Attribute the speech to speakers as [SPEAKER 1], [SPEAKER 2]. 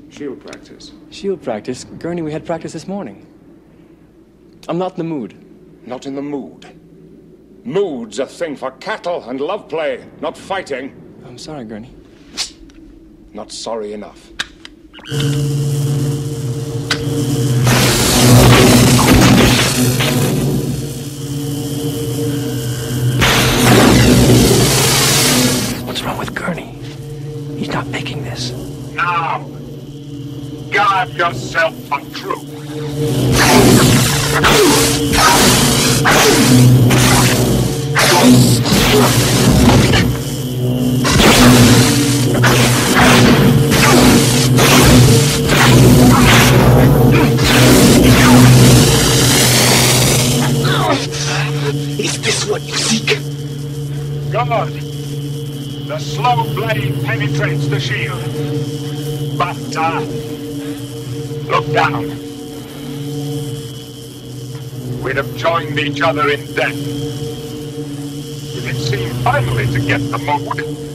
[SPEAKER 1] Shield practice.
[SPEAKER 2] Shield practice? Gurney, we had practice this morning. I'm not in the mood.
[SPEAKER 1] Not in the mood. Mood's a thing for cattle and love play, not fighting.
[SPEAKER 2] I'm sorry, Gurney.
[SPEAKER 1] Not sorry enough.
[SPEAKER 2] What's wrong with Gurney? He's not making this.
[SPEAKER 3] Now, guard yourself for truth.
[SPEAKER 4] Is this what you seek?
[SPEAKER 3] God, the slow blade penetrates the shield. But, look down. We'd have joined each other in death. It seemed finally to get the mood.